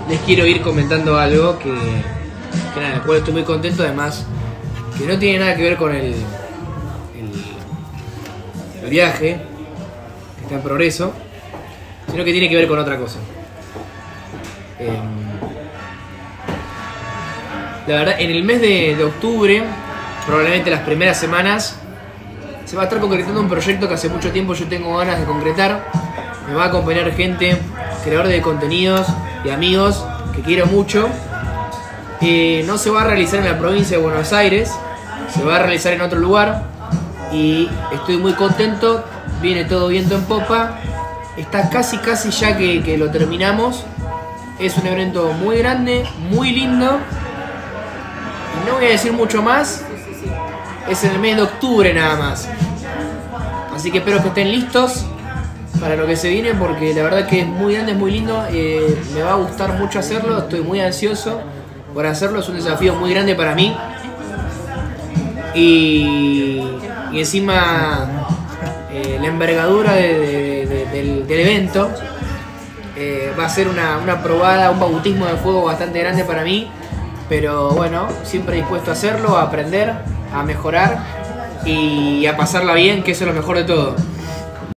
les quiero ir comentando algo que nada, del cual estoy muy contento, además que no tiene nada que ver con el viaje, que está en progreso, sino que tiene que ver con otra cosa. La verdad, en el mes de octubre, probablemente las primeras semanas, se va a estar concretando un proyecto que hace mucho tiempo yo tengo ganas de concretar. Me va a acompañar gente, creadores de contenidos y amigos que quiero mucho. No se va a realizar en la provincia de Buenos Aires, se va a realizar en otro lugar y estoy muy contento. Viene todo viento en popa, está casi ya que lo terminamos. Es un evento muy grande, muy lindo. Y no voy a decir mucho más. Es en el mes de octubre nada más. Así que espero que estén listos para lo que se viene, porque la verdad que es muy grande, es muy lindo. Me va a gustar mucho hacerlo, estoy muy ansioso por hacerlo. Es un desafío muy grande para mí. Y encima la envergadura del evento va a ser una probada, un bautismo de fuego bastante grande para mí. Pero bueno, siempre dispuesto a hacerlo, a aprender, a mejorar y a pasarla bien, que eso es lo mejor de todo.